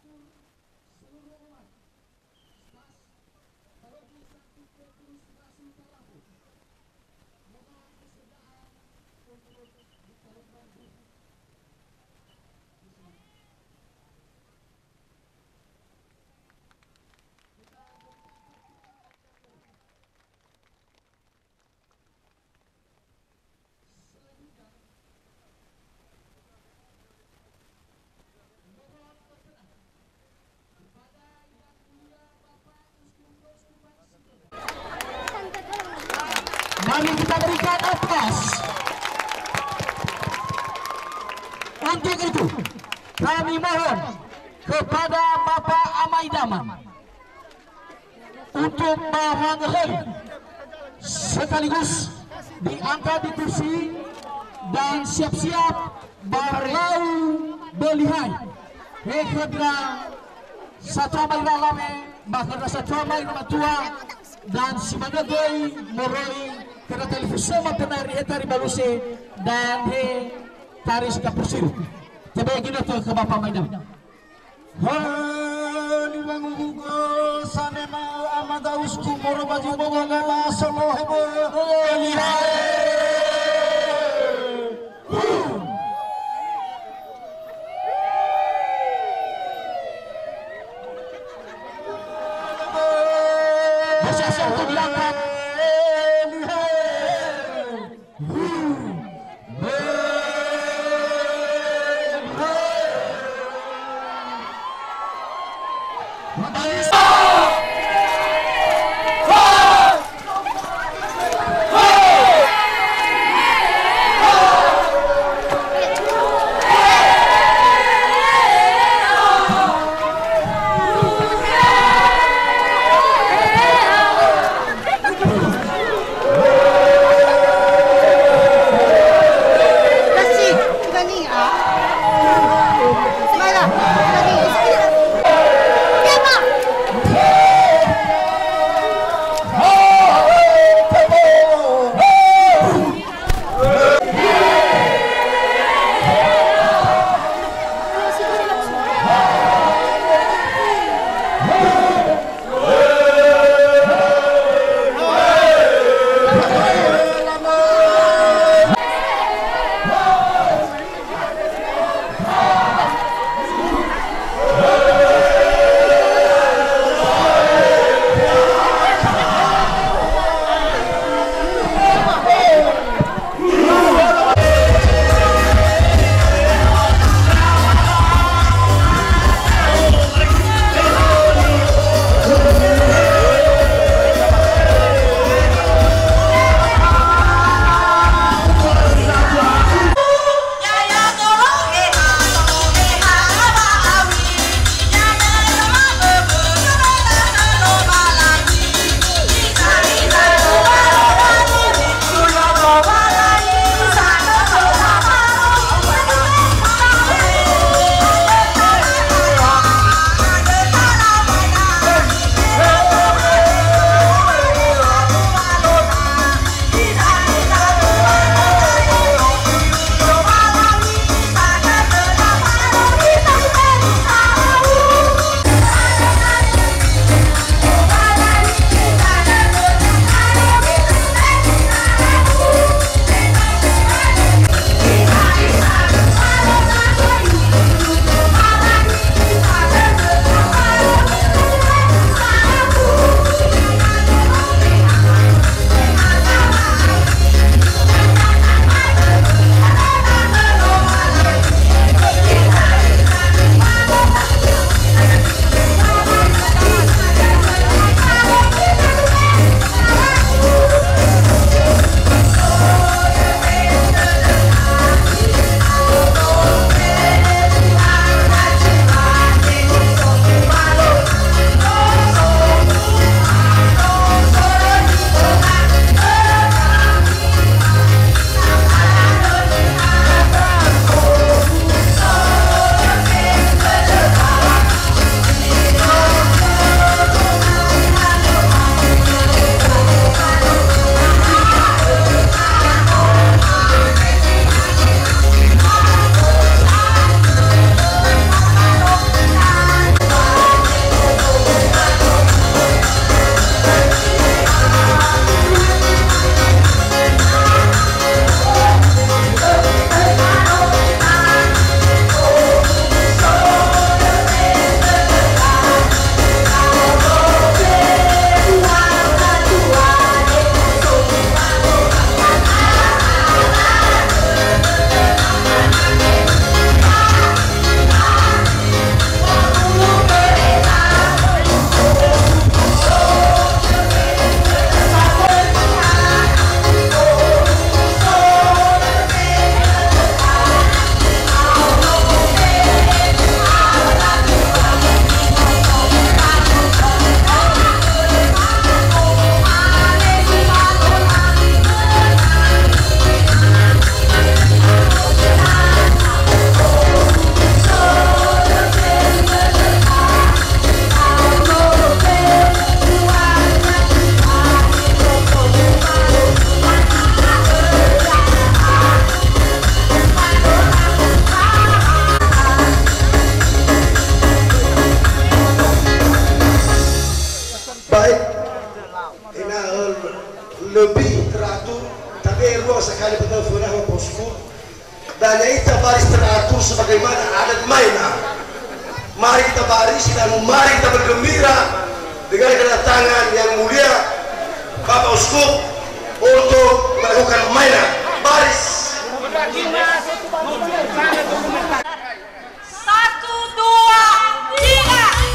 Mari kita berikan aplaus. Untuk itu kami mohon kepada Bapak Amai Daman untuk menghadir sekaligus diangkat di kursi dan siap-siap berlau belihai hekadra satu amai ralame bahkan satu amai tua dan sebagai moroi karena televisi matenari hetari baluse dan he taris kapusir. Coba gini tuh ke Bapak Maidam. Hani bangugo sanema amadausku moro baju bogala solohebo elihai. Bersiap untuk diangkat. dan kita baris teratur sebagaimana adat mainan. Mari kita baris dan mari kita bergembira dengan kedatangan yang mulia Bapak Uskup untuk melakukan mainan. Baris. 1, 2, 3.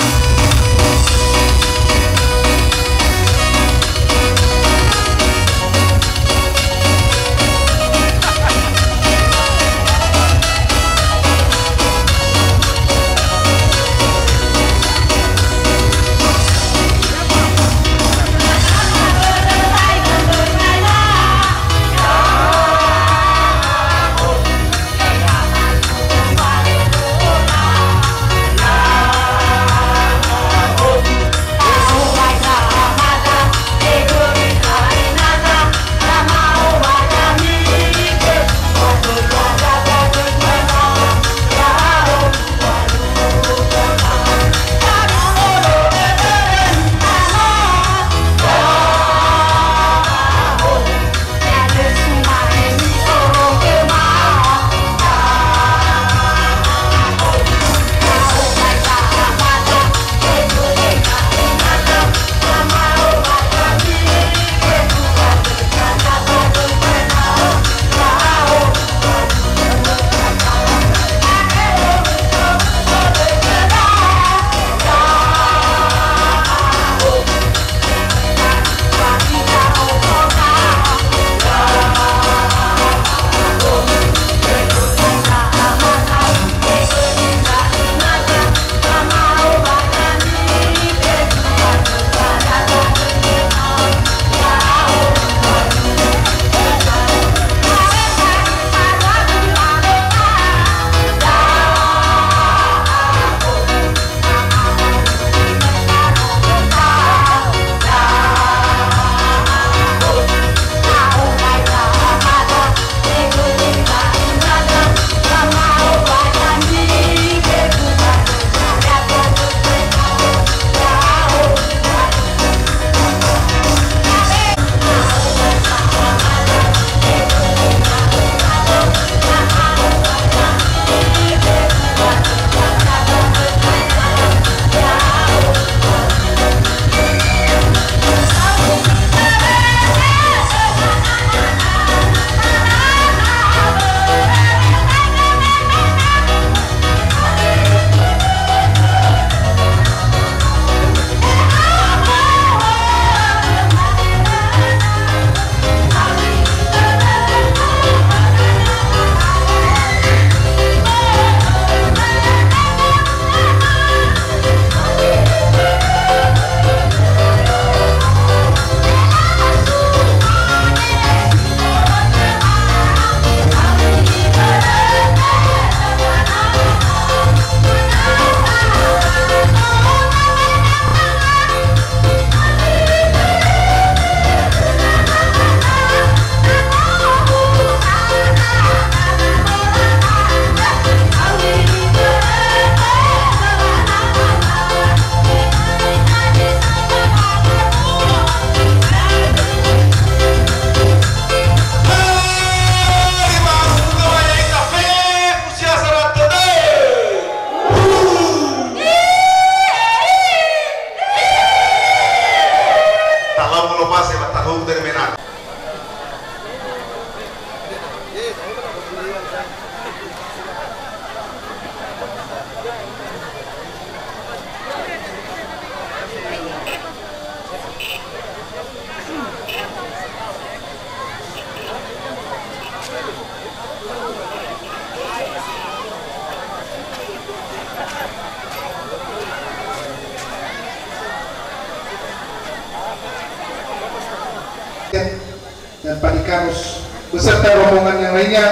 dan Pak Dikanus beserta rombongan yang lainnya.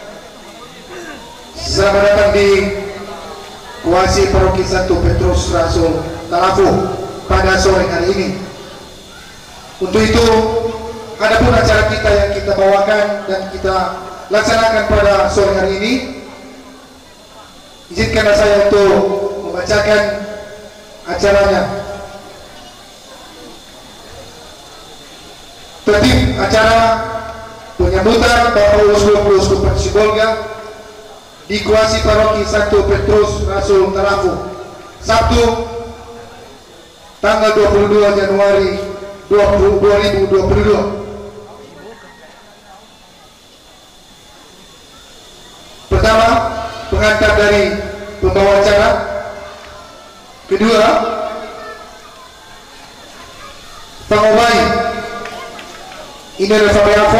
Selamat datang di Kuasi Paroki Santo Petrus Rasul Talafu pada sore hari ini. Untuk itu, ada pun acara kita yang kita bawakan dan kita laksanakan pada sore hari ini. Izinkanlah saya untuk membacakan acaranya. Tertib acara penyambutan Bapak Uskup Sibolga di Kuasi Paroki Santo Petrus Rasul Talafu, Sabtu tanggal 22 Januari 2022. Pertama, pengantar dari pembawa acara. Kedua, pengobai ini adalah Fabiafo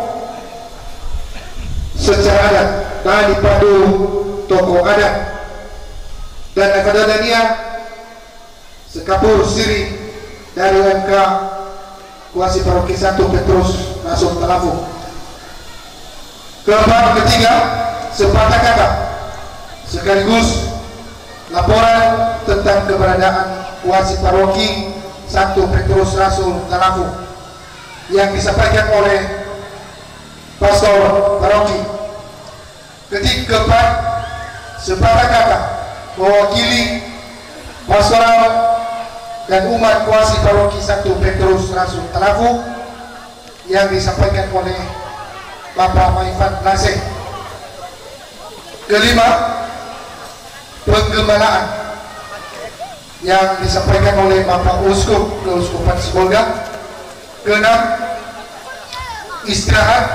secara adat dan dipandu tokoh adat dan akademia sekapur siri dari UMK Kuasi Paroki Santo Petrus Rasul Talafu. Keempat, ketiga, sepatah kata sekaligus laporan tentang keberadaan Kuasi Paroki Santo Petrus Rasul Talafu yang disampaikan oleh Pastor Paroki. Keempat, sepatah kata mewakili pastoral dan umat Kuasi Paroki Santo Petrus Rasul Talafu yang disampaikan oleh Bapak Maifat Laseh. Kelima, penggembalaan yang disampaikan oleh Bapak Uskup Keuskupan Sibolga. Keenam, istirahat.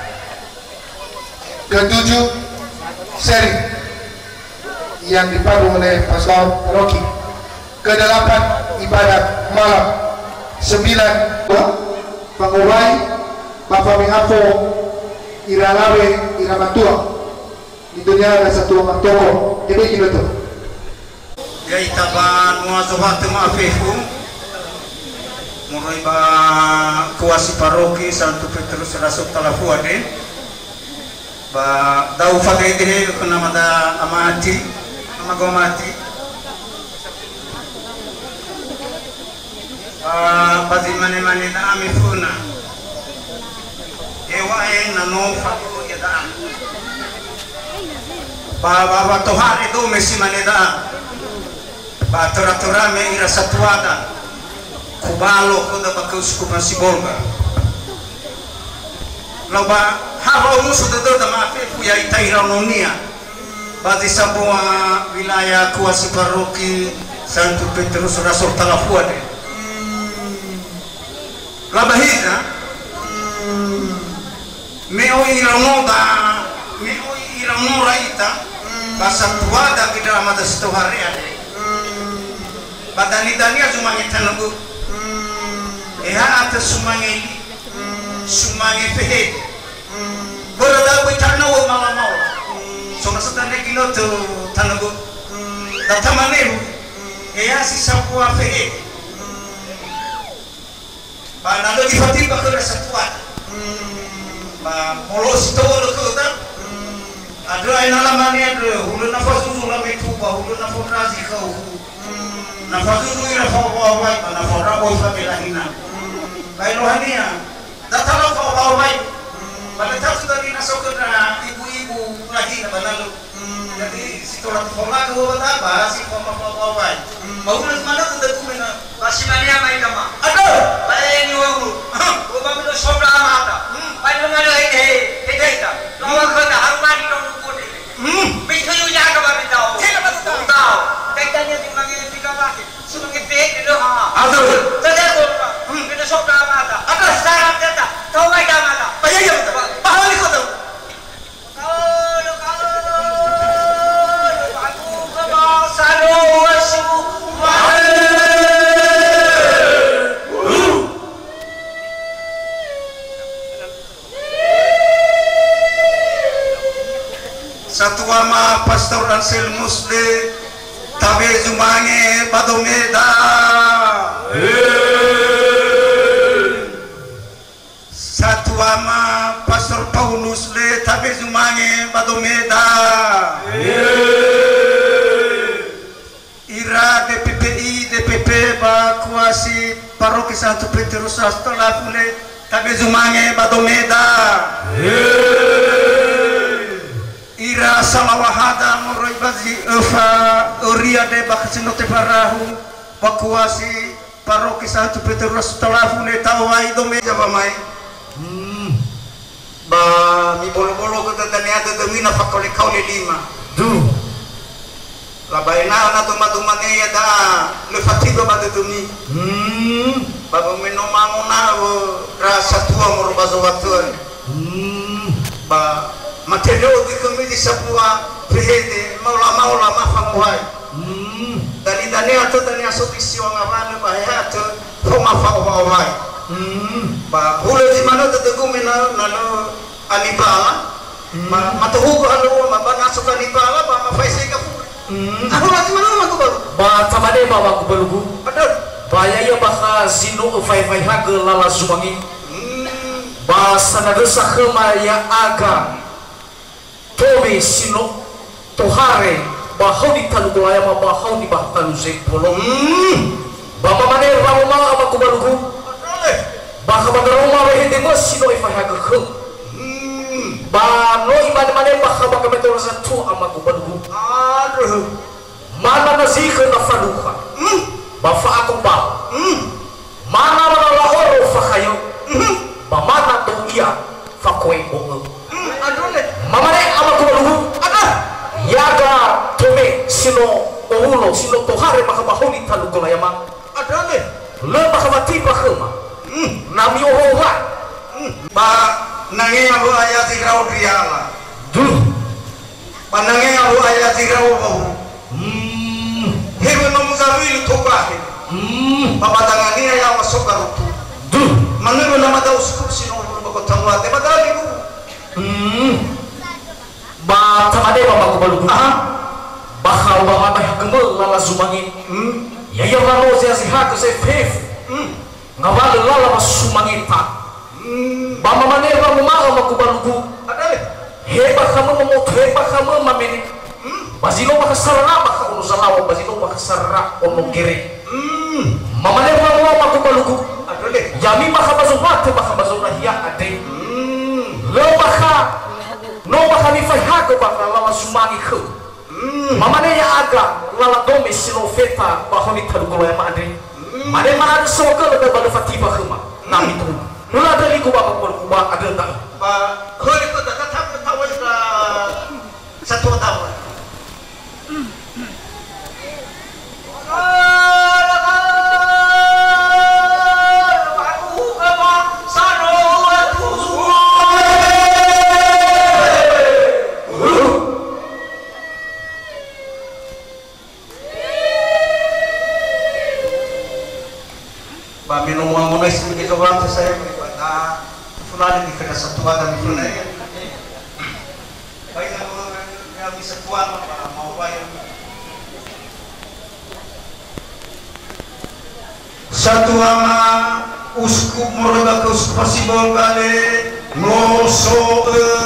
Ketujuh, sharing yang dipandu oleh Pastor Paroki. Kedelapan, ibadat malam. 9, pengobai Bapak Mihafo Iralawe Iramatua. Di dunia ada satu orang tokoh. Jadi gitu tuh. Ya itaban muazabat ma'afihum mulai ba Kuasi Paroki Santo Petrus Rasul Talafu ade ba dau fagaidihe kuna mada amati amagomati bazi mane na amifuna ewae nano fatu yada ba tohari do mesi maneda ba tora me ira satuada kubalo ko da Keuskupan Sibolga loba haro musu da mafe ya itaira nonia ba di sebuah wilayah Kuasi Paroki Santo Petrus Rasul Talafu ade laba hita meo ira no raita basa tuada kita mata setohari ade badani dania sumangi tanagu atas sumangi fehe berada bitana wo mama so nasatane kino to tanagu datamane si sapua fehe banalo di fatim bakal sapua ba polos to lo kota ada aina lamane ada hulun nafas usul metu ba hulun nafas razi kau nafas usul ira fa wa nafas rabo fa belahina baik rohania datang fa wa pada tahu dari nasokna ibu-ibu lagi banalo jadi sitorat forma ke apa si forma fa wa bagus mana tu dokumena pasimania mai kama aduh baik ni wangu bapak itu sobra mata baik ngalo he ita lawan kana harmani no kode bisu jaga babi tahu tahu tekanya di magi tiga lagi sebagai pihak itu aduh tidak kita sobra mata aduh sarap kita tahu mai mata baik ya pahal ko tu kalau aku kebasalu wasu satu ama Pastor Ansel Musde tabe zumange badomeda satu ama Pastor Paulus le tabe zumange badomeda ira DPP ba Kuasi Paroki Santo Petrus Rasul Talafu le tabe zumange badomeda ira salawahada moroi bazi efa uria de bakasinote parahu Kuasi Paroki Santo Petrus Rasul Talafu ne tawai dome jaba mai ba mi bolo-bolo ko tataniata tungina fakole kaule lima Duh. labaina na tumatumane ya da le fatigo badumi baba menomango na rasa tua moro bazawatun ba matelo di kami di sapua prihede maula mafamuhai dani atau dani asotisi wangavane bahaya atau koma fawai ba hulu di mana tetegu mena nalo anibala matuhugo halu mabana suka anibala ba mafaisi kafu aku lagi mana aku baru Ba tamade bawa ku belugu. ada Baya ya baka zino ufai haga lala subangi. Ba sanada sakema ya aga. Tobe sino tohare bahau di talugolaya ma bahau di bahtalu zepolo. Bapa mane ramu ma apa ku belugu. Baka bagaroma wehede mo sino ufai haga ke. Ba no iman mane baka betul satu ama ku belugu. aduh Mana nazika na faduka bafa aku ba mana lahoro fakayo ba mana to iya fakoi bongo aduh le mamane amaku balugu ada yaga tome sino ohulo sino tohare maka bahoni talugola yama aduh le le maka mati bakema nami ohoha ba nangi abu ayat ikrau diala duh panangi abu ayat ikrau bahu hebe no muzawili tobahe baba tangani ya masoka rutu duh maneno na mada uskup sino bako tamwate madali ku ba tamade babaku balugu bahau ba mata gemel lala zumangi ya ya lalo sia siha ke se fef ngawal lala masumangi ta ba mamane ba mama baku balugu ada le heba kamu mau heba kamu mamene bazino bakasarra baka ono salawa bazino bakasarra ono gere mamane ba mama baku balugu ada le yami baka bazumate baka bazuna hiya ade lo baka no baka mi fahaga baka lala sumangi ke mamane ya aga lala dome sino feta bahoni talugola ya ade mane mana soka le bala fatiba khuma nami tu nula dari ku baka ba ada tak ba hori ko da kata tawa ka satu tawa ba minum wangono isi ke orang saya na fulani di kada satu ada fulani baik yang bisa tuan mau bayar satu ama uskup moroba ke uskup pasibol kale noso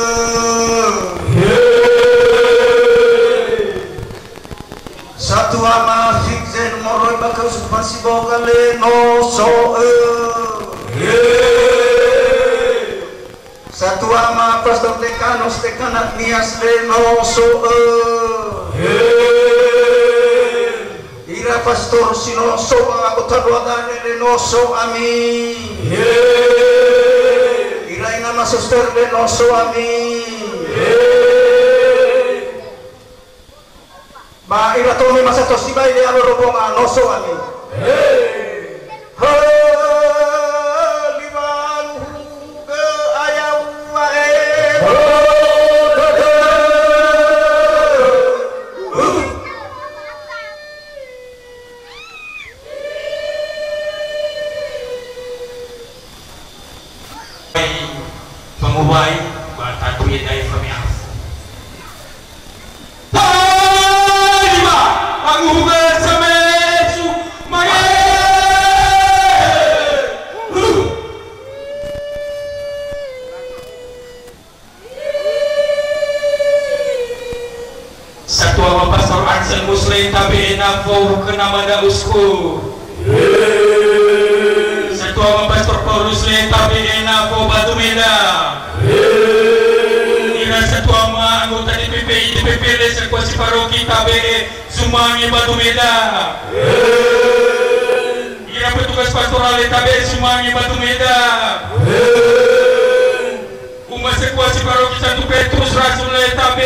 satu ama fikzen moroba ke uskup pasibol kale noso satu ama pastor dekanos dekanat nias le noso ira pastor sinoso aku taruadane le noso ami ira ina masuster le noso ami ba ira tomi masatos ibai le alo robonga noso ami Pengubai bata kuya dai famia. Lima panguba samesu mage. Satu ama pastor Ansel Muslim tabi nafo kenamada usku. Satu ama pastor Paulus le tabi nafo Batu Meda. Ira satu ama anggota DPP le sekuasi paroki tabi Sumangi Batu Meda. Ira petugas pastoral le tabi Sumangi Batu Meda. Umat sekuasi paroki Santo Petrus Rasul le tabi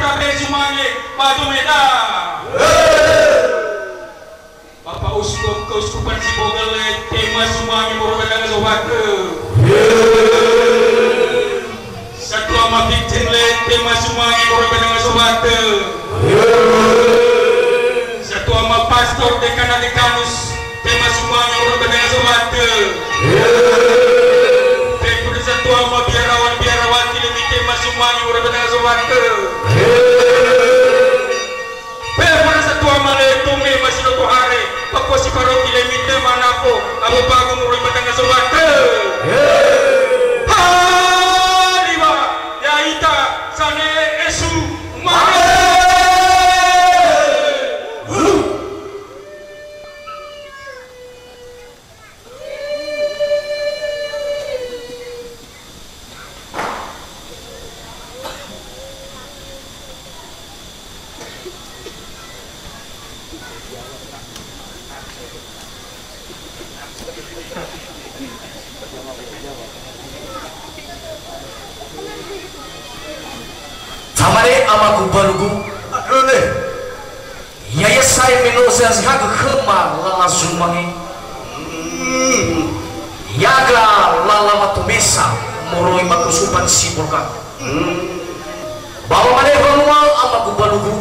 tabe semuanya baju meda. Bapak Uskup Keuskupan Sibogele tema semuanya merupakan sewaktu. Satu ama Victim tema semuanya merupakan sewaktu. Satu ama Pastor Dekanus tema semuanya merupakan sewaktu. Satu ama biarawan lebih tema semuanya merupakan sewaktu. Satu ama Tume masih nak hari. Apa si paroki lemite manapo abu bago muroi matanga sewaktu. Haliba ya ita sane esu mare. Tamare ama kubalugu adole yaya saya menosa zhaga khama lala zumangi yaga lala matumesa moroi makusupan sibulka bawa mane bangual ama kubalugu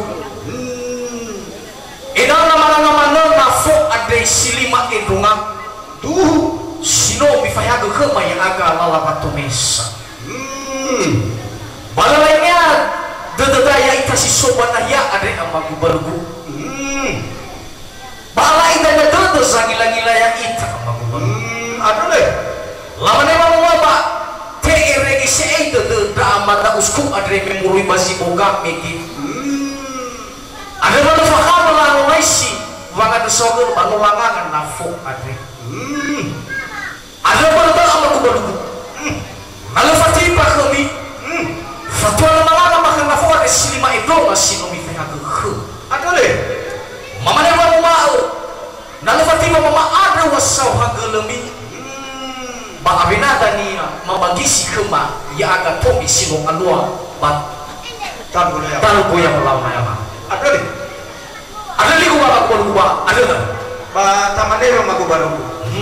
inana mana nafo ade silima edunga tu sino bifayaga khama yaga lala matumesa balalainya dedaya ikasi sobat ya ada ama gubalugu balai dan dede sangila-ngila yang ita ama gubalugu adole lawan emang mama TRG sei dede da amata uskup adre memori basi boga meki ada mana fakam lalu maisi wanga de sogel banu langangan nafo adre ada mana ama gubalugu lalu fatipa kami fatwa malana makan nafo ada silima itu masih nomi tengah ke adole mama ne mau nalu fatima mama ada wasau hagelemi ba abina dania mabagi si kema ya aga tomi sino alua bat talu yang melawan nama adole adole gua ada ba tamane mama gua baru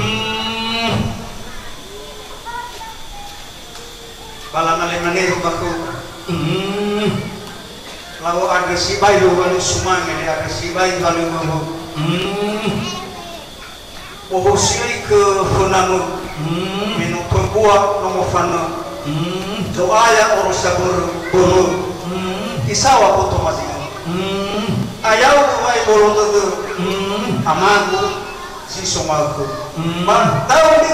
balana lemane baku lalu ada si bayu lalu sumang ini ada si bayu lalu mau sini ke Funanu minum perbuah nomor Fana doa yang urus buru isawa foto masih ayau kawai bolu tu amaku si somalku tahu ni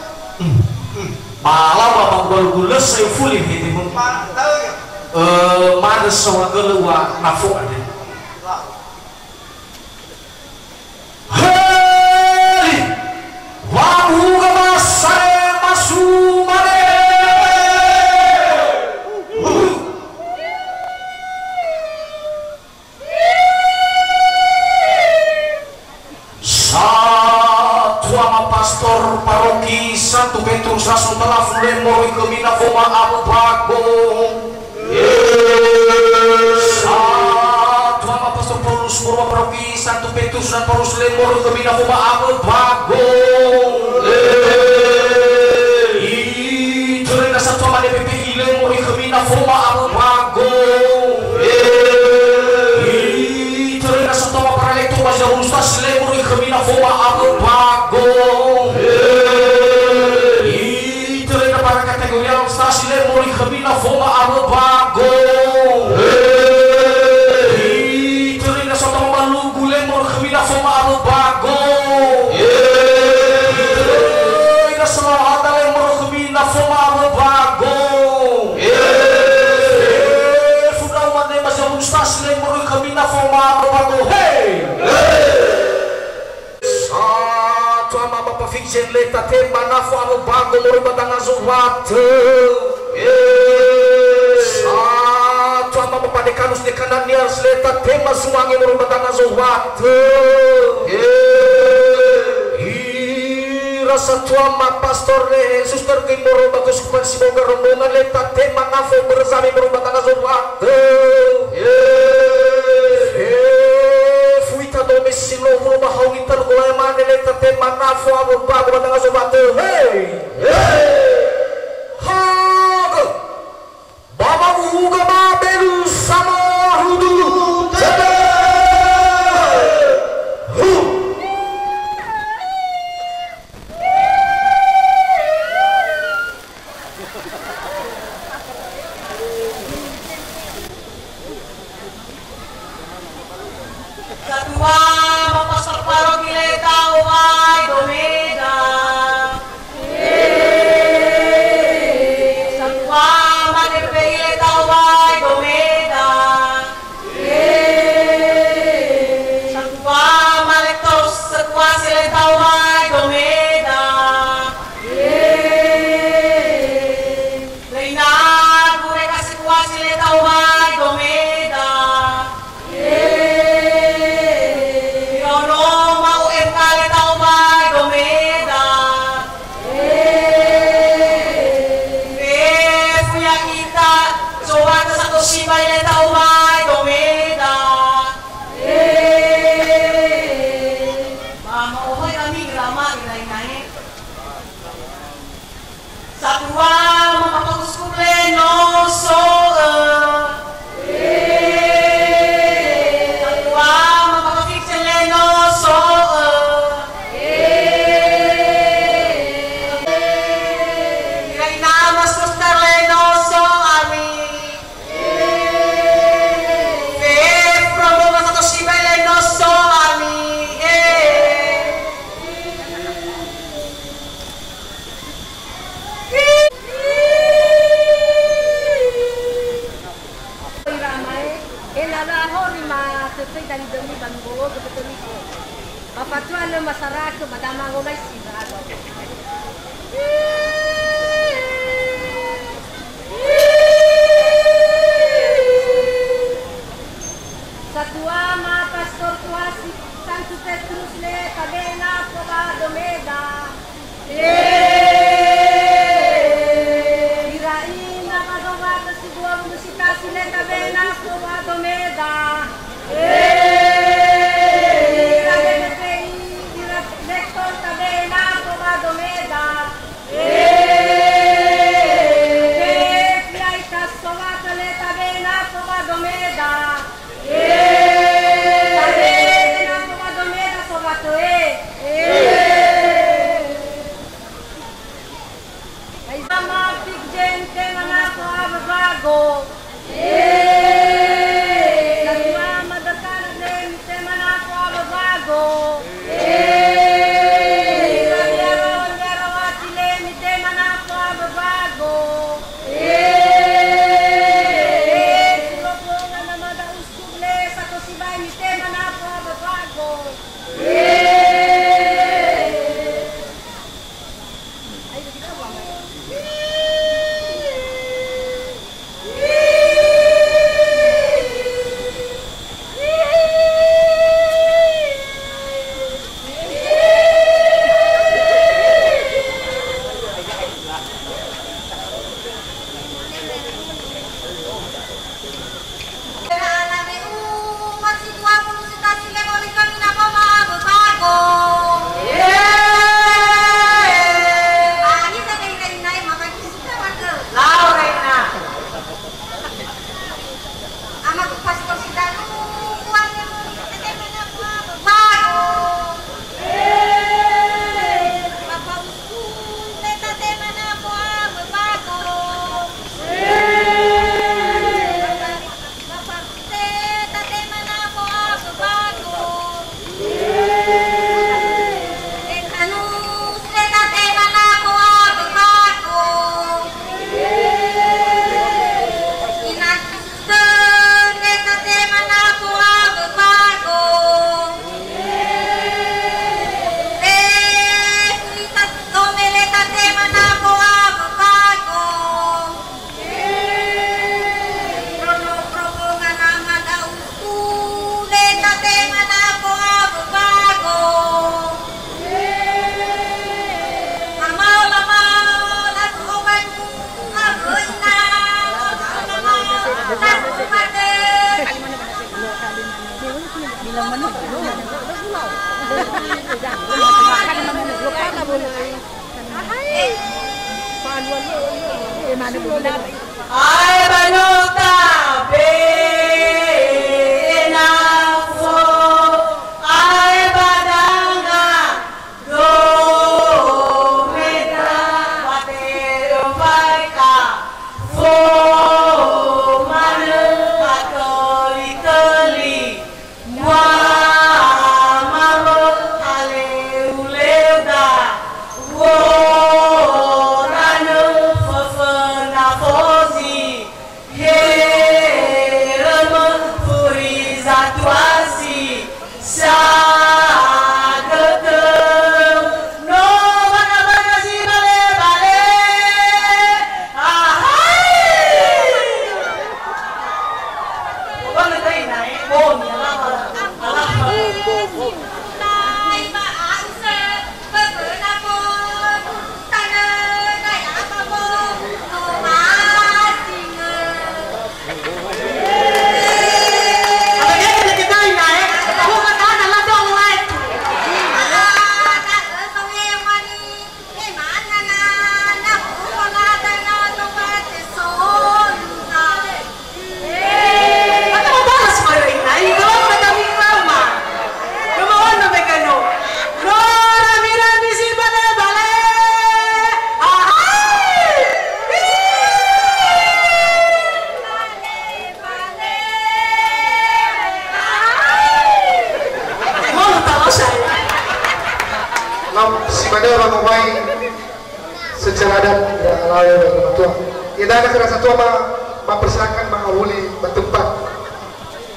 malam apa bolu selesai fully hiti pun tahu ya mana semua keluar nafsu ada. Hei, wabu kemas saya masuk mana? Satu ama pastor paroki Santo Petrus Rasul telah fully moroi kemina foma abu bagong. Satu ama pastor Paulus Murwa paroki Santo Petrus dan Paulus Lemor kemina foma abu bagong. Itu rena satu ama DPP Lemor kemina foma abu bagong. Itu rena satu ama para lektor Bazar Ustaz Lemor kemina foma abu bagong. Itu rena para kategori Ustaz Lemor kemina foma abu bagong. Itu rena satu ama lugu Lemor kemina foma abu bagong. Itu selalu ada Lemor kemina foma abu bagong. Sudah umat Bazar Ustaz Lemor kemina foma abu bagong. Hey! Satu ama Bapak Fikjen leta tema nafo abu bagong mori batanga zuwate. Satu ama Bapak Dekanus Dekanan Nias leta tema sumangi mori batanga zuwate. Rasa tua ma pastor ne suster ke moro bagus kuman si boga rombongan leta tema nafo bersami mori batanga zuwate. Enarahori ma sesuai dari demi banggo kebetul itu. Papatuan le masyarakat madama ngomai sibado. Satua ma pastor tuasi Santo Petrus le cadena coba domeda. Iraina magawata si dua musika sile cadena coba domeda. Lector cadena coba domeda. Fiaita sovata le cadena coba domeda. Cadena coba domeda sovato Sama big gente manako abago. Satua madakana de mite manako abago. Rabiaro watile mite manako abago. Siloponga na mada uskuble sa tosibay mite manako abago. Ay banota benafo ay badanga do meta patero faika fo manu katolikali wa mamot aleuleuda wo ranu fofana fozi heramon purizatuasi sagatem no mana si bale bale ahai wala tay na bon ala si pada orang ngomai secara adat ya lalu orang tua. Ia dah kerana satu apa mempersilakan mengawali bertempat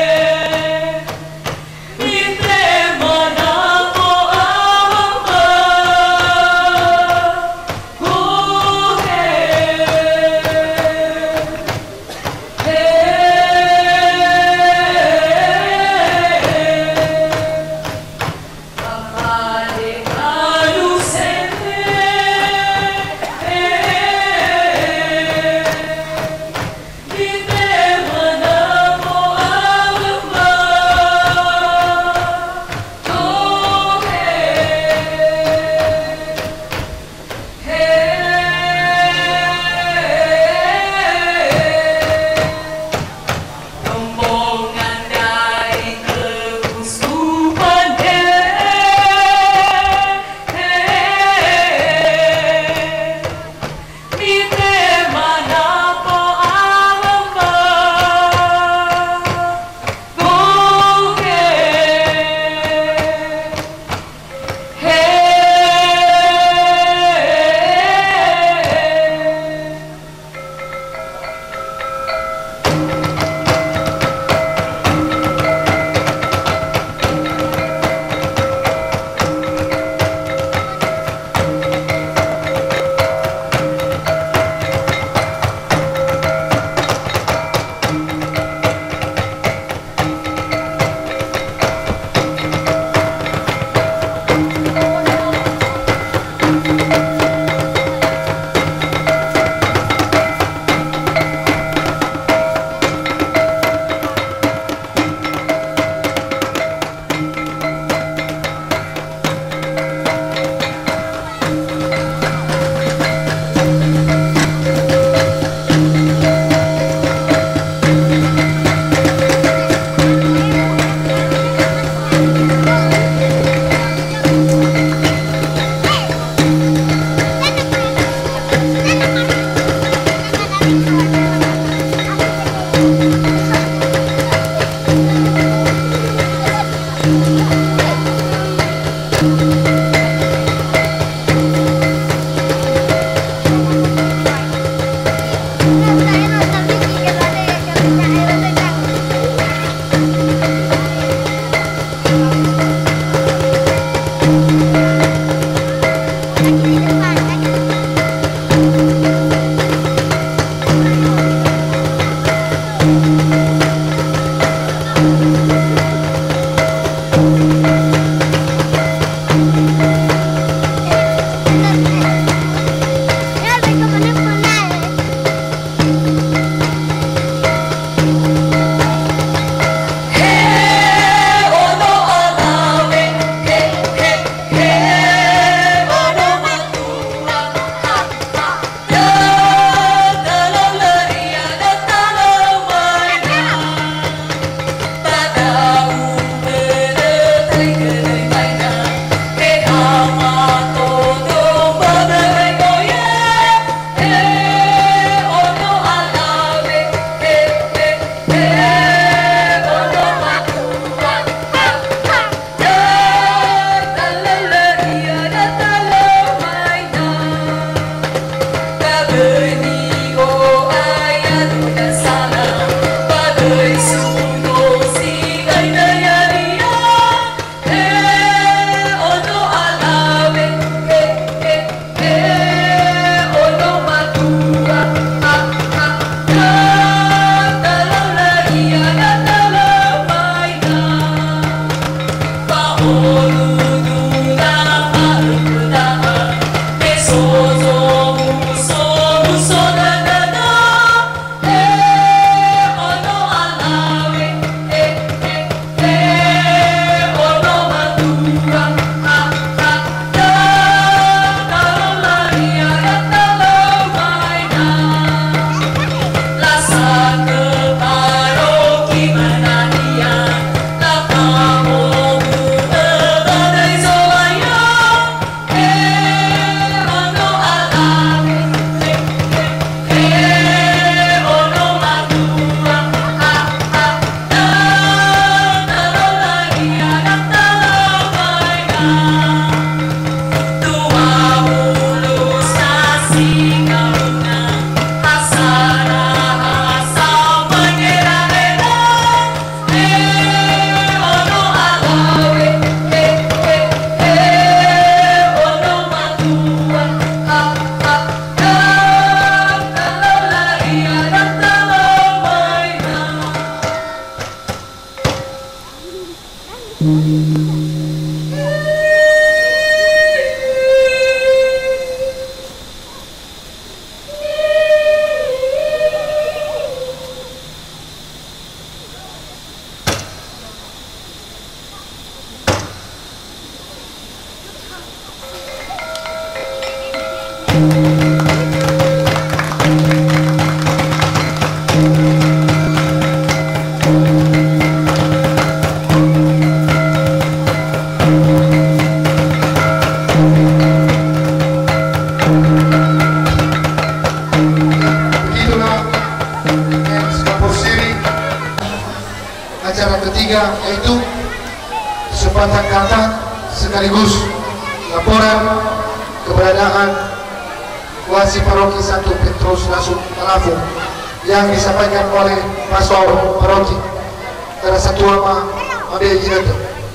acara ketiga, yaitu sepatah kata sekaligus laporan keberadaan Kuasi Paroki 1 Petrus Rasul Talafu yang disampaikan oleh Pastor Paroki Tara Satuama Ade Jinata.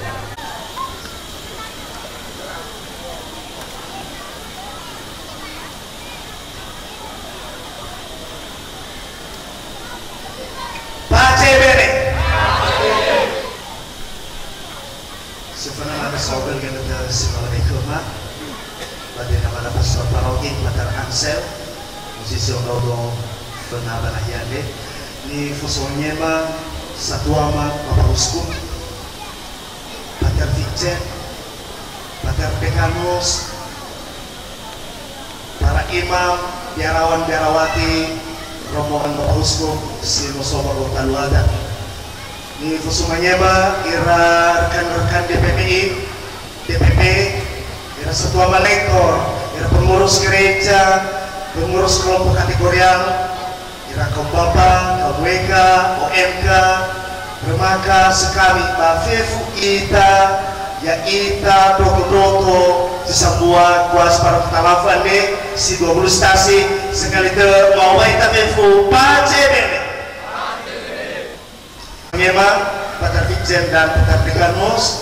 Pace bene. Sebenarnya ada saudara yang ada Assalamualaikum. Pada nama Pastor Paroki Patar Ansel, musisi orang penabana yande, ni fosonnya ma satu ama Bapak Uskup, Patar Vincent, Patar Dekanus, para imam, biarawan biarawati, rombongan Bapak Uskup, Sino Sobar Taluada. Ni fosonnya ma ira rekan-rekan DPP, ira satu ama lektor, ira pengurus gereja, pengurus kelompok kategorial, ira kaum bapak, kaum WK, OMK, remaka sekali bafefu ita, ya ita doto sesambua kuas para ketalafan de si 20 stasi sekali te mau ita befu pace bene. Memang Patar Vincent dan Patar Dekanus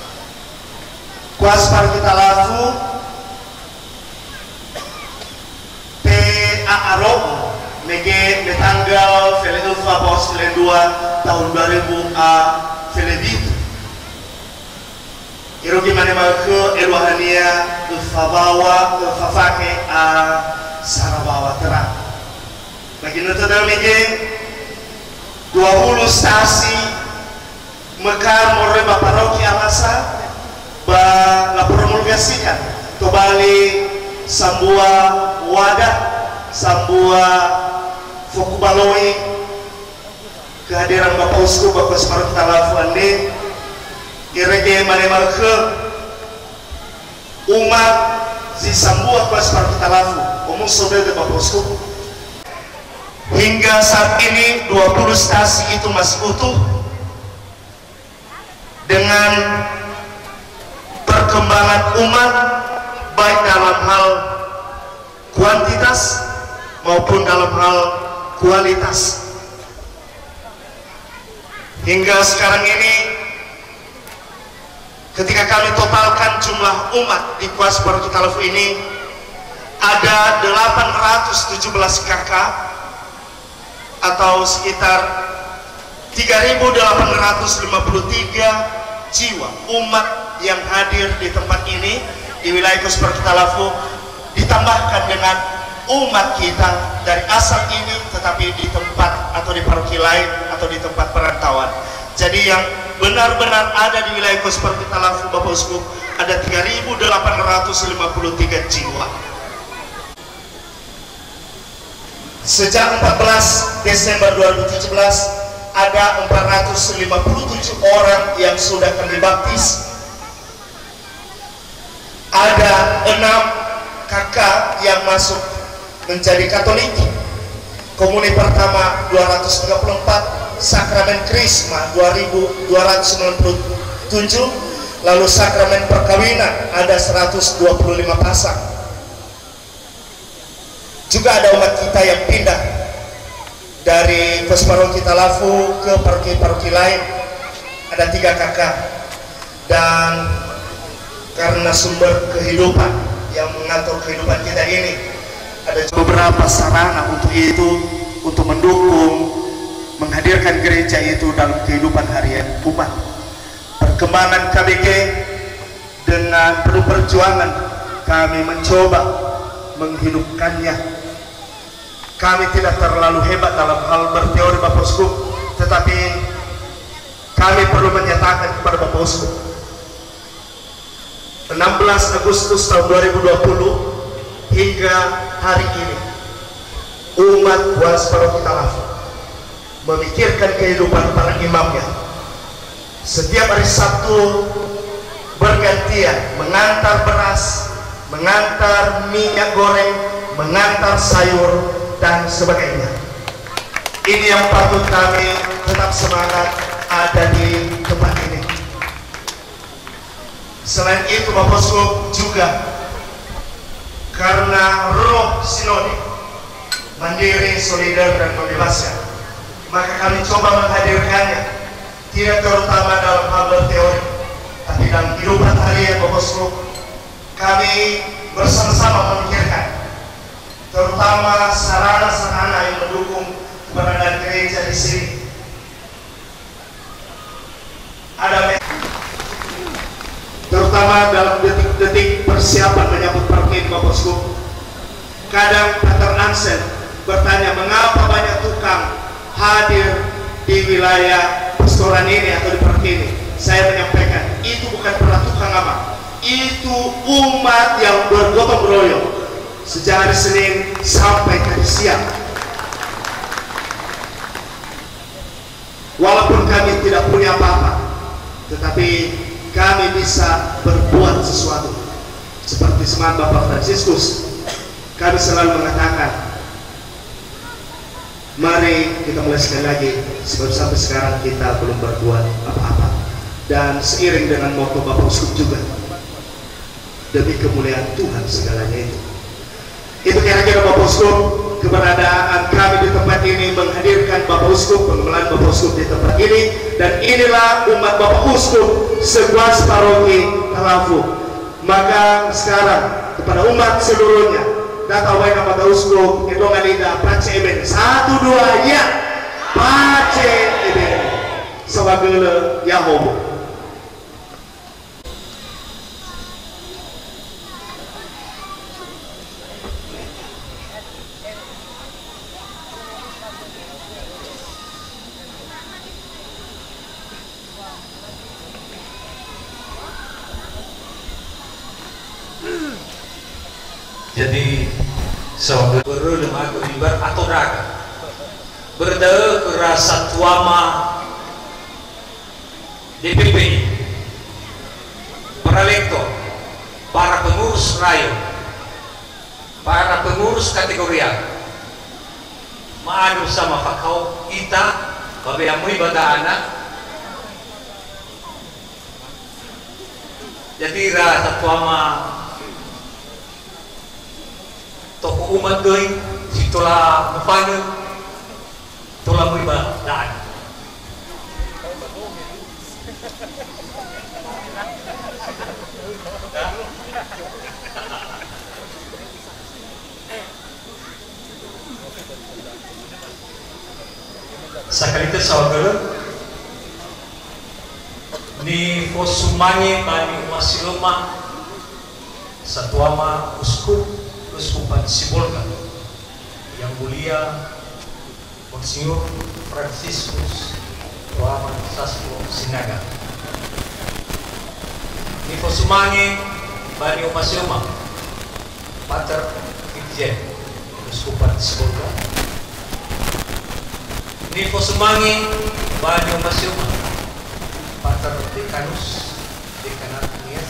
kuas para ketalafu Arok mege tanggal Fele 2 tahun 2000 Fele iro gimana ke eluhania fabawa fafake sarabawa terang bagi nutadal mege 20 stasi mekar moreba paroki amasa ba lapromulgasikan kembali sambua wadah sambua fokubaloi kehadiran Bapak Uskup Bapak Semarang Talafu ande irege manemal ke umat si sambua Bapak Semarang Talafu omong saudara Bapak Uskup hingga saat ini 20 stasi itu masih utuh dengan perkembangan umat baik dalam hal kuantitas maupun dalam hal kualitas. Hingga sekarang ini ketika kami totalkan jumlah umat di Kuas Paroki Talafu ini ada 817 KK atau sekitar 3.853 jiwa umat yang hadir di tempat ini di wilayah Kuas Paroki Talafu, ditambahkan dengan umat kita dari asal ini tetapi di tempat atau di paroki lain atau di tempat perantauan. Jadi yang benar-benar ada di wilayah Kuas Paroki Talafu Bapak Uskup ada 3.853 jiwa. Sejak 14 Desember 2017 ada 457 orang yang sudah kami baptis. Ada 6 kakak yang masuk menjadi Katolik. Komuni pertama 234, sakramen Krisma 2297, lalu sakramen perkawinan ada 125 pasang. Juga ada umat kita yang pindah dari Kuas Paroki Talafu ke paroki-paroki lain, ada 3 kakak. Dan karena sumber kehidupan yang mengatur kehidupan kita ini ada beberapa sarana untuk itu, untuk mendukung menghadirkan gereja itu dalam kehidupan harian umat. Perkembangan KBG dengan penuh perjuangan kami mencoba menghidupkannya. Kami tidak terlalu hebat dalam hal berteori Bapak Uskup, tetapi kami perlu menyatakan kepada Bapak Uskup 16 Agustus tahun 2020 hingga hari ini umat Kuas Paroki Talafu memikirkan kehidupan para imamnya. Setiap hari Sabtu bergantian mengantar beras, mengantar minyak goreng, mengantar sayur dan sebagainya. Ini yang patut kami tetap semangat ada di tempat ini. Selain itu Bapak Uskup juga karena roh sinode mandiri, solidar dan membebaskan, maka kami coba menghadirkannya tidak terutama dalam hal berteori, tapi dalam kehidupan harian Bapak Uskup. Kami bersama-sama memikirkan terutama sarana-sarana yang mendukung keberadaan gereja di sini. Ada terutama dalam detik-detik persiapan menyambut parkir Bapak Uskup. Kadang Pater Ansel bertanya mengapa banyak tukang hadir di wilayah pastoran ini atau di parkir ini. Saya menyampaikan itu bukan pernah tukang amat, itu umat yang bergotong royong sejak hari Senin sampai tadi siang. Walaupun kami tidak punya apa-apa, tetapi kami bisa berbuat sesuatu. Seperti semangat Bapak Fransiskus, kami selalu mengatakan, mari kita mulai sekali lagi, sebab sampai sekarang kita belum berbuat apa-apa. Dan seiring dengan moto Bapak Uskup juga, demi kemuliaan Tuhan segalanya itu. Itu kira-kira Bapak Uskup, keberadaan kami di tempat ini menghadirkan Bapak Uskup, pengenalan Bapak Uskup di tempat ini, dan inilah umat Bapak Uskup sebuah paroki Talafu. Maka sekarang kepada umat seluruhnya, data waina Bapak Uskup, edongan lidah pace eben, 1, 2 ya, pace eben, sabagele Yahobo. Jadi seorang berlemah beribar atau raga berdaya kerasa tuama DPP, para lektor, para pengurus rayon, para pengurus kategorial, maadu sama fakau kita babeamui bada anak. Jadi rasa tuama toko umat gay, situlah mufana, tulah meriba dan. Sakalita saudara, ni Fosumangi bani Umasiloma, Satuama Uskup Uskupan Sibolga, yang mulia Monsignor Fransiskus Muhammad Sastro Sinaga. Ni Fosumangi bani Umasiloma, Pater Irjen Uskupan Sibolga. Ni Fosumangi bani Umasiloma, Pater Dekanus Dekanat Nias.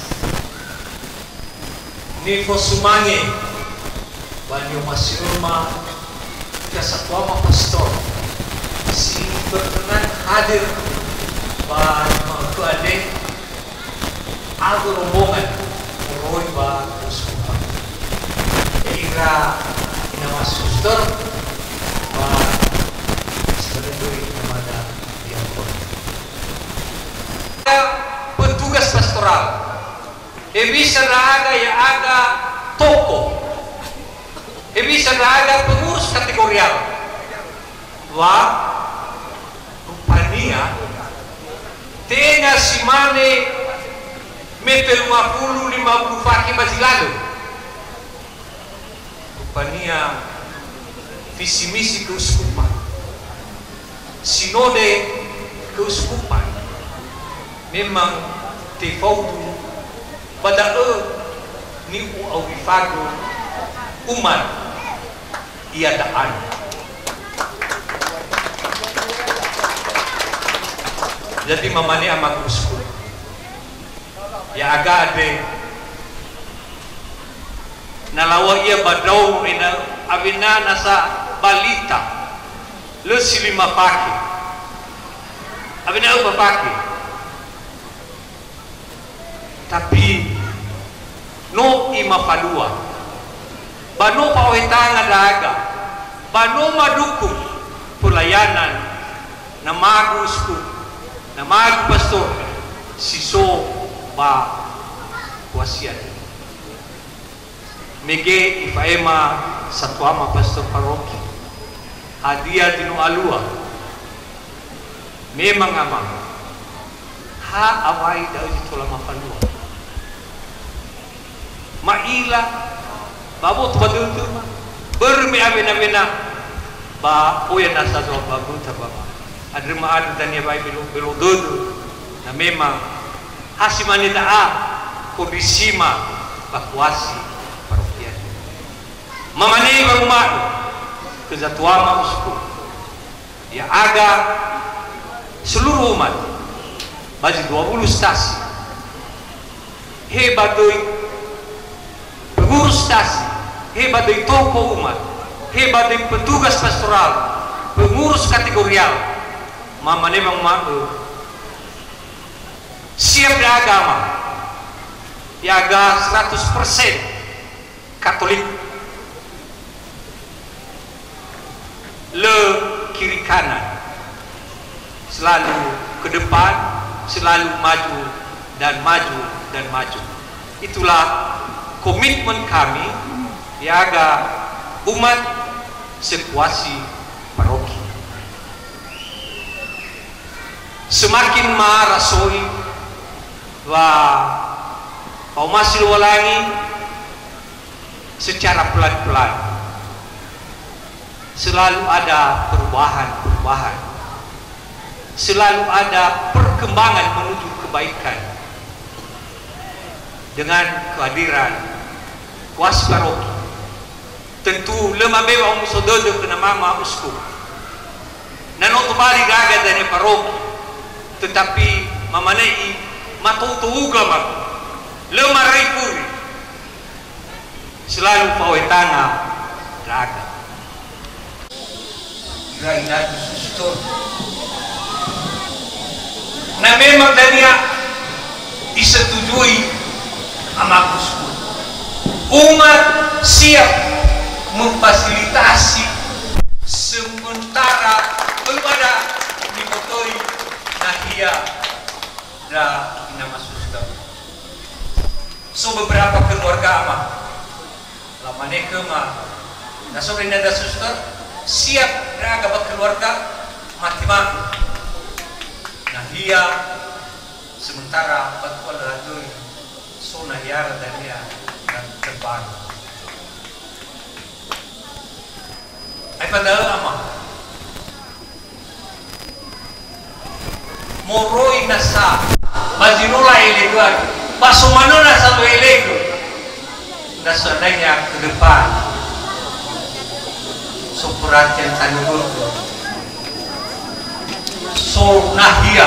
Ni Fosumangi Banyu Masiluma Kasatuama Pastor si berkenan hadir pada keadaan algo rombongan Roy ba Uskupan Ira inama suster ba sebenarnya namanya diakon petugas pastoral bisa ada ya ada toko bisa ada pengurus kategorial. Wah, rupanya tena si mane meter 50 fakih masih lalu. Rupanya visi misi keuskupan, sinode keuskupan memang tefaudu pada ni uawifago umat ia daan. Jadi mamani amak uskup ya agak ada nalawa ia badau ina abina nasa balita le silima paki Abi na upapake. Tapi no imafalua. Bano pawetanga daga. Bano madukung pelayanan na magusku, na magpastor siso ba kuasian. Mege ifaema satuama pastor paroki. Hadiah dinu alua. Memang amang ha awai daw ito lang mapalua. Maila babo tubadun ma bermi abena ba oya nasa do babu tababa adre maad dan ya bai bilo dodo na memang hasimani daa kondisima bakuasi parokia mamani barumah kezatuama usku ya aga seluruh umat bagi 20 stasi hebatoi pengurus stasi hebatoi toko umat hebatoi petugas pastoral pengurus kategorial mama memang mau siap di agama yaga 100% Katolik le kiri kanan selalu ke depan, selalu maju dan maju dan maju. Itulah komitmen kami jaga umat sekuasi paroki. Semakin marasoi wa masih walangi secara pelan-pelan. Selalu ada perubahan. Selalu ada perkembangan menuju kebaikan dengan kehadiran kuasi paroki. Tentu lemah mewah umusododo kena mama uskup nanoto bali gaga dari paroki, tetapi mamanei matutuuga mak lemah raipuri selalu pawetana raga iraina sustor na memang dania disetujui sama Gusku. Umat siap memfasilitasi sementara belum ada dipotoi nahia da nama suster. So beberapa keluarga ama lamane kema na sobre nada suster siap raga keluarga mati-mati. Nahia sementara patwal radoi so nahiara dania dan terbang. Ay padahal ama moroi nasa majinula ilegal pasumano na sa ilegal nasa nanya ke depan so perhatian tanur so nahia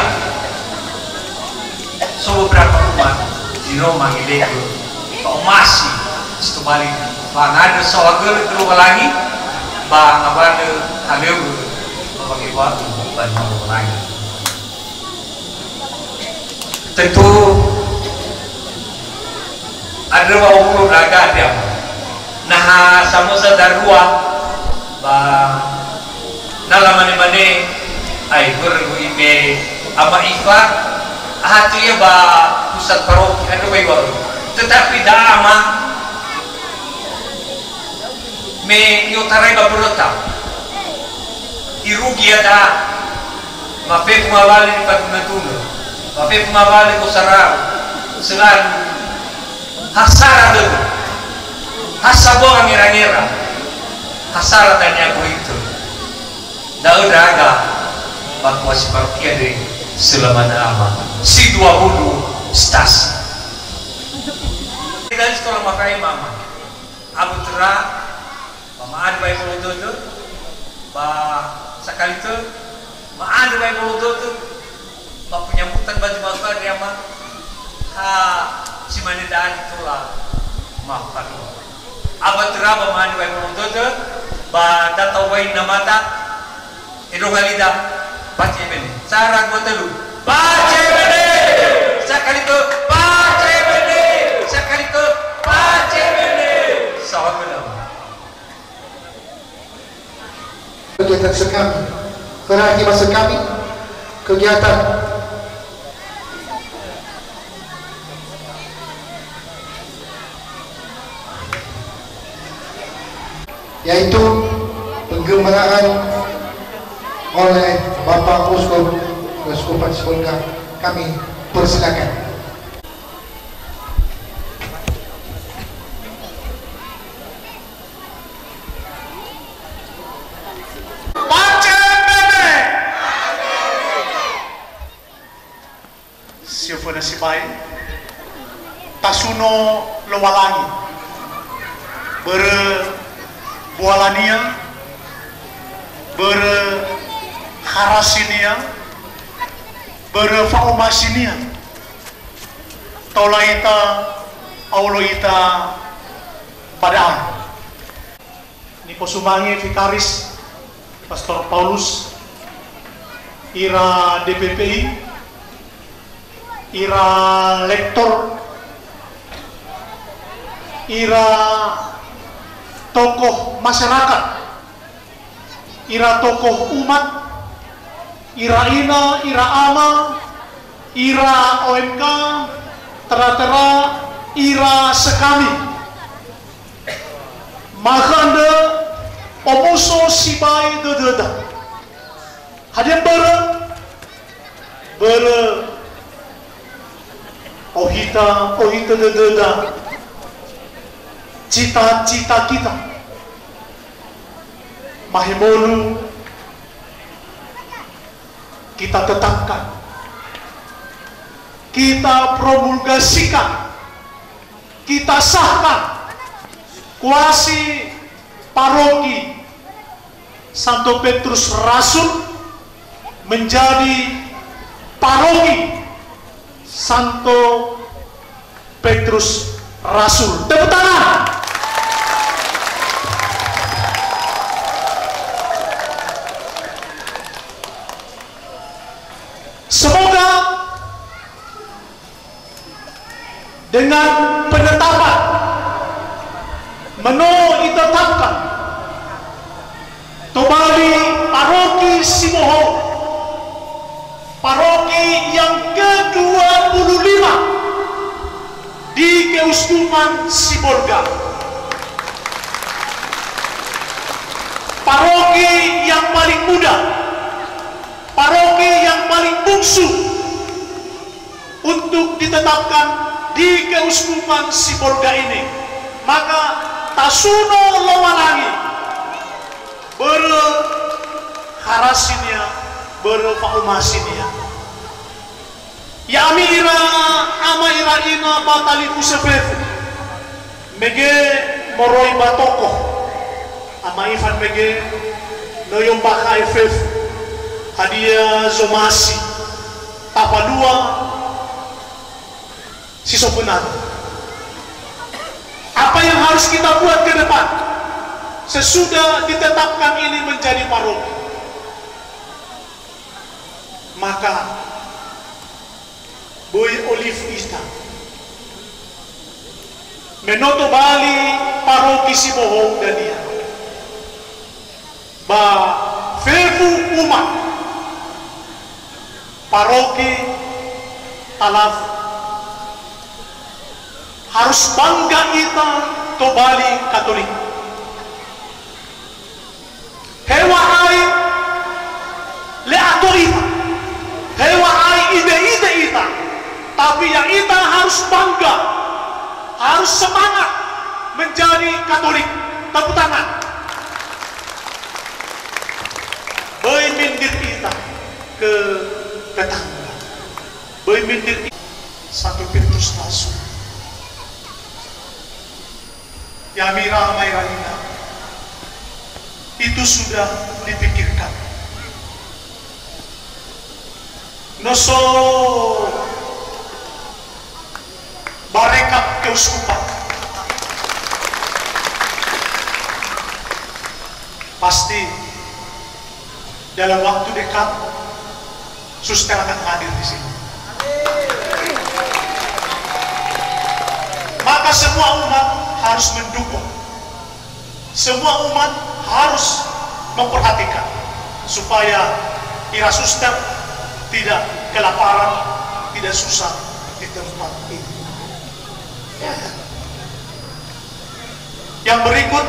so beberapa umat di Roma ilegal masih setubali bangada so agar terulangi bang abade haleu bagi waktu banyak lagi tentu ada bau raga dia nah samosa darua bang nalamane ay guru ime ama ifa hati ya ba pusat paroki ada baik tetapi dama me yotarai ba berota irugi ada mafe kumawali di patunatuna mafe kumawali ko sarau selalu hasara dulu hasabo ang ngira hasara tanya ko itu daudaga bakuasi parokia de selama nama si 20 stasi dan sekolah makai mama abu tera maad bay muludodo ba sakali itu maad bay muludodo ba penyambutan baju maka dia mah ha si manidaan itulah maafkan abu tera ba maad bay muludodo ba dataway na mata edong halida pati bene Cara gua telu. Pace bede. Sekali ke pace bede. Sekali ke pace bede. Sawah kenapa? Kegiatan sekami, karena akibat sekami kegiatan yaitu penggembaraan oleh Bapak Uskup Keuskupan Sibolga. Kami persilakan. Siapa si baik tasuno lowalangi bualania harasinia faumasinia tolaita auloita padaan ni posumangi vikaris Pastor Paulus ira DPPI ira lektor ira tokoh masyarakat ira tokoh umat ira ina ira ama ira OMK tera-tera ira sekami makanda omuso sibai dededa hadian bere ohita dededa cita-cita kita mahemolu kita tetapkan, kita promulgasikan, kita sahkan kuasi paroki Santo Petrus Rasul menjadi paroki Santo Petrus Rasul. Tepuk tangan. Semoga dengan penetapan ditetapkan kembali paroki Simoho, paroki yang ke-25 di Keuskupan Sibolga, paroki yang paling muda, paroki yang paling bungsu untuk ditetapkan di Keuskupan Sibolga ini. Maka tasuno lowalangi bere harasinia bere paumasinia yami ira ama ira ina batali kusefet mege moroi batoko ama ifan mege noyom baka efef hadia zomasi tapadua sisopunan. Apa yang harus kita buat ke depan sesudah ditetapkan ini menjadi paroki? Maka Boy Olive Ista menoto bali paroki Simoho dan dia ba fefu umat paroki Alaf harus bangga kita kembali Katolik. Hewahai leato ita, hewahai ide-ide ita, tapi yang kita harus bangga, harus semangat menjadi Katolik. Tepuk tangan. Boy mindir kita ke tetangga, boy mindir Santo Petrus Rasul. Yamira Mairahina itu sudah dipikirkan. Noso barekap keuskupan pasti dalam waktu dekat suster akan hadir di sini. Maka semua umat harus mendukung. Semua umat harus memperhatikan supaya Ira Suster tidak kelaparan, tidak susah di tempat ini. Yang berikut,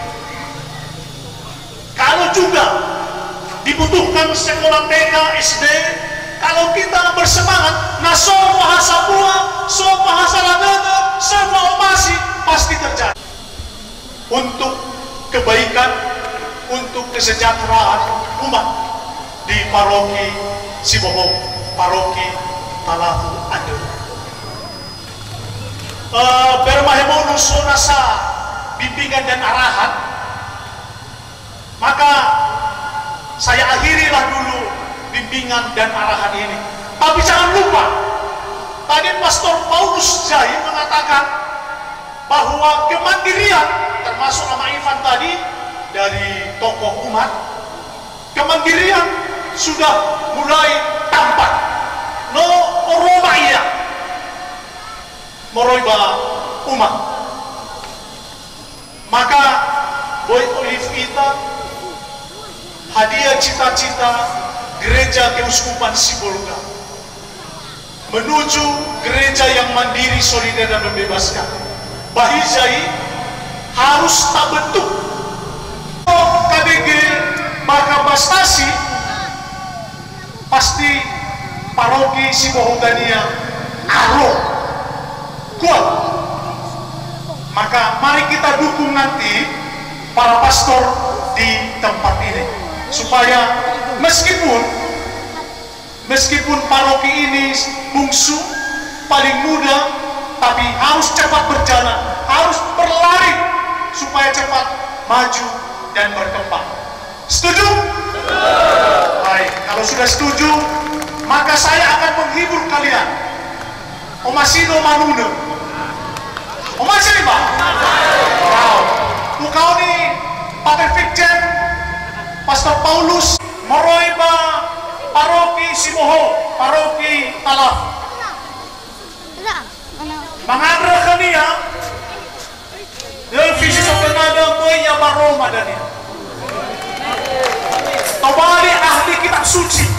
kalau juga dibutuhkan sekolah TK, SD, kalau kita bersemangat, nah so bahasa buah, so bahasa lagana, semua masih pasti terjadi. Untuk kebaikan, untuk kesejahteraan umat di paroki Sibohong, paroki Talafu Ado. Bermahemonu sonasa bimbingan dan arahan, maka saya akhirilah dulu bimbingan dan arahan ini. Tapi jangan lupa, tadi Pastor Paulus Zahid mengatakan bahwa kemandirian, termasuk nama Ivan tadi dari tokoh umat, kemandirian sudah mulai tampak. No oromaya moroiba umat. Maka boy olive kita hadiah cita-cita gereja keuskupan Sibolga menuju gereja yang mandiri, solider dan membebaskan. Bahijai harus tak bentuk KDG Bakabastasi pasti paroki Sibohongania aro kuat. Maka mari kita dukung nanti para pastor di tempat ini supaya meskipun paroki ini bungsu paling muda, tapi harus cepat berjalan, harus berlari supaya cepat maju dan berkembang. Setuju? Baik, kalau sudah setuju, maka saya akan menghibur kalian. Omasino manune. Omasini Pak? Wow. Ukau ni Pater Fikjen, Pastor Paulus, Moroiba, paroki Sibohong, paroki Talaf. Mengandra kania, visi sebenarnya punya baroma dan ini. Tobali ahli kitab suci.